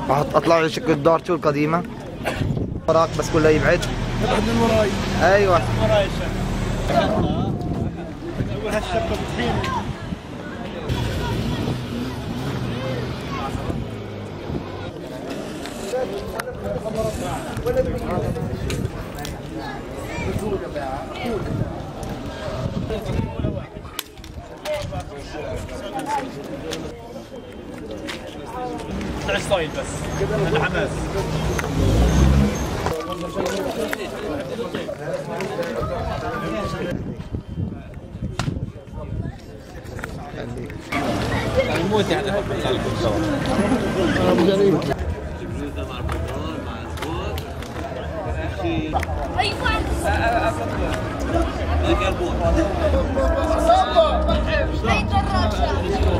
اطلع لي شكل الدار شو القديمة وراك بس كله يبعد. ابعد من وراي. ايوه من وراي اول هالشبكة بتحين. طلع ستايل بس انا حماس. الموت يعني خليكم سوا. ابو جريم ايوه